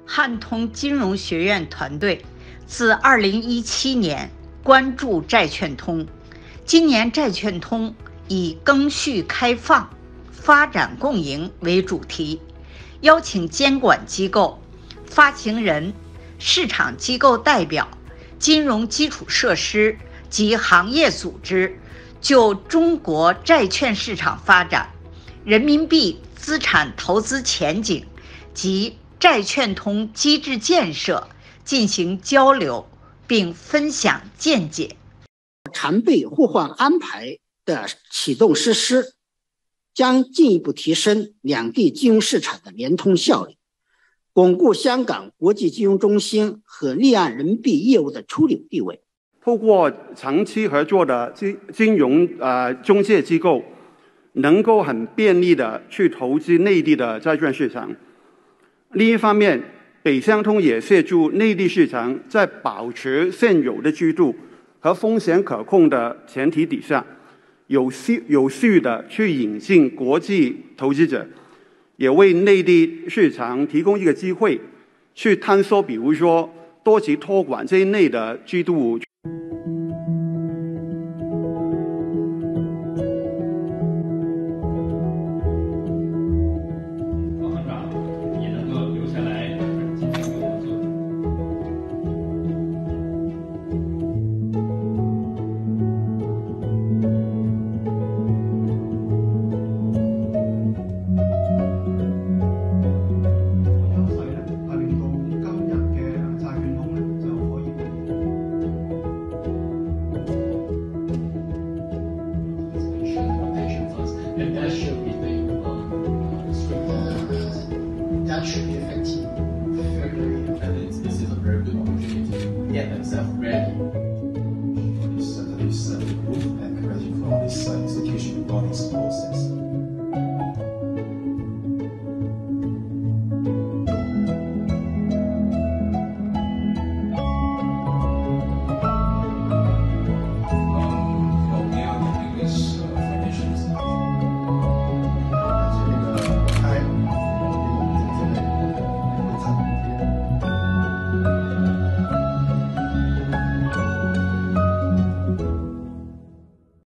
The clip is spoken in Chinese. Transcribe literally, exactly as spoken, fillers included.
汉通金融学院团队自二零一七年关注债券通，今年债券通以更续开放、发展共赢为主题，邀请监管机构、发行人、市场机构代表、金融基础设施及行业组织就中国债券市场发展、人民币资产投资前景及债券通机制建设进行交流，并分享见解。 常备互换安排的启动实施，将进一步提升两地金融市场的联通效率，巩固香港国际金融中心和离岸人民币业务的枢纽地位。 透过长期合作的金金融呃中介机构，能够很便利的去投资内地的债券市场。另一方面，北向通也协助内地市场在保持现有的制度和风险可控的前提底下，有序有序的去引进国际投资者，也为内地市场提供一个机会，去探索比如说多级托管这一类的制度。 And that should be the uh, uh, that should be effective. Very, and it's, this is a very good opportunity to get themselves ready